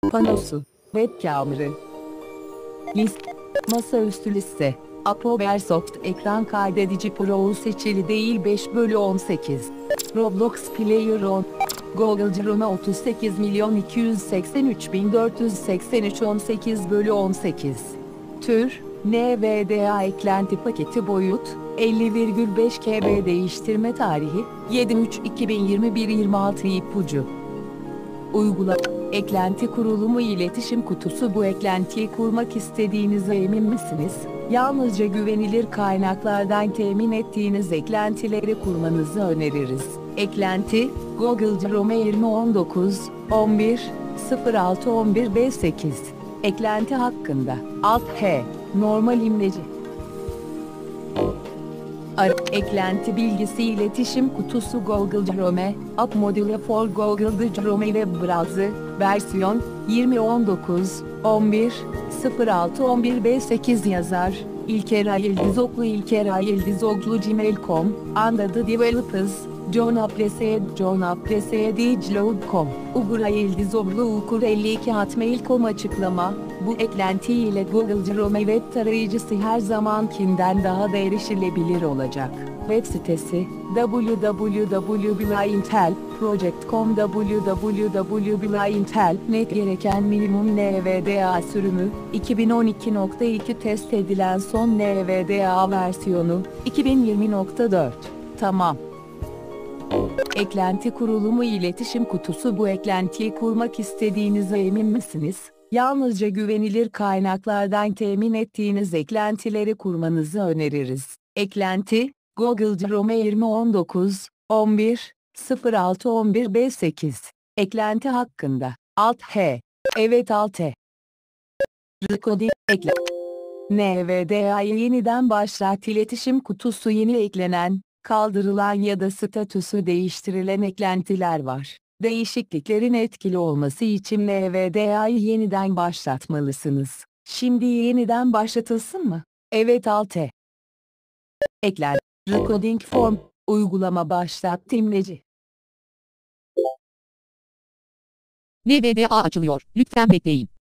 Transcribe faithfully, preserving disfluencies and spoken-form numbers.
Panosu. Web kamera. List. Masaüstü liste. Apoversoft ekran kaydedici Pro seçili değil beş bölü on sekiz. Roblox Player on. Google Chrome otuz sekiz milyon iki yüz seksen üç bin dört yüz seksen üç on sekiz bölü on sekiz. Tür, N V D A eklenti paketi boyut, elli virgül beş kilobayt değiştirme tarihi, yedi üç iki bin yirmi bir yirmi altı ipucu. Uygula. Eklenti kurulumu iletişim kutusu bu eklentiyi kurmak istediğinize emin misiniz? Yalnızca güvenilir kaynaklardan temin ettiğiniz eklentileri kurmanızı öneririz. Eklenti, Google Chrome yirmi on dokuz on bir sıfır altı on bir B sekiz. Eklenti hakkında. Alt H. Normal imleci. Ara, eklenti bilgisi iletişim kutusu Google Chrome, App Module for Google Chrome Web Browser, versiyon, yirmi on dokuz on bir sıfır altı on bir B sekiz yazar, İlker Ayıldızoklu İlker Ayıldızoklu gmail nokta com, Under the Developers, John Apressed John Apressed Icloud nokta com, Ugur Ayıldızoklu Ukur elli iki hotmail nokta com açıklama, bu eklenti ile Google Chrome web tarayıcısı her zamankinden daha da erişilebilir olacak. Web sitesi w w w nokta intel project nokta com w w w nokta intel nokta net gereken minimum N V D A sürümü iki bin on iki nokta iki test edilen son N V D A versiyonu iki bin yirmi nokta dört. Tamam. Eklenti kurulumu iletişim kutusu bu eklentiyi kurmak istediğinize emin misiniz? Yalnızca güvenilir kaynaklardan temin ettiğiniz eklentileri kurmanızı öneririz. Eklenti, Google Chrome yirmi on dokuz on bir sıfır altı on bir B sekiz. Eklenti hakkında. Alt H. Evet Alt H. Recording ekle. N V D A'yı yeniden başlat iletişim kutusu yeni eklenen, kaldırılan ya da statüsü değiştirilen eklentiler var. Değişikliklerin etkili olması için N V D A'yı yeniden başlatmalısınız. Şimdi yeniden başlatılsın mı? Evet Alt T. Eklen. Recording form. Uygulama başlat imleci. N V D A açılıyor. Lütfen bekleyin.